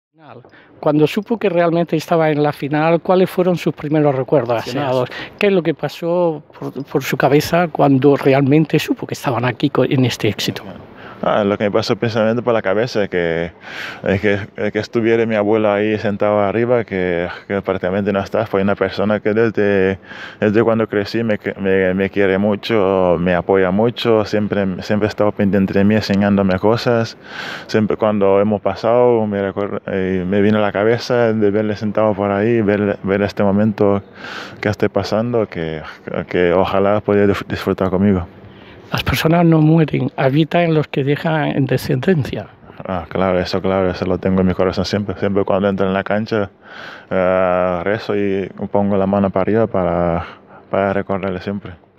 Final. Cuando supo que realmente estaba en la final, ¿cuáles fueron sus primeros recuerdos así? ¿Qué es lo que pasó por su cabeza cuando realmente supo que estaban aquí en este éxito? Lo que me pasó pensamiento por la cabeza es que estuviera mi abuelo ahí sentado arriba, que prácticamente no está. Fue una persona que desde cuando crecí me quiere mucho, me apoya mucho, siempre ha estado pendiente de mí, enseñándome cosas. Siempre cuando hemos pasado, me vino a la cabeza de verle sentado por ahí, ver este momento que estoy pasando, que ojalá pudiera disfrutar conmigo. Las personas no mueren, habitan los que dejan en descendencia. Claro, eso lo tengo en mi corazón siempre. Siempre cuando entro en la cancha, rezo y pongo la mano para arriba para recorrerle siempre.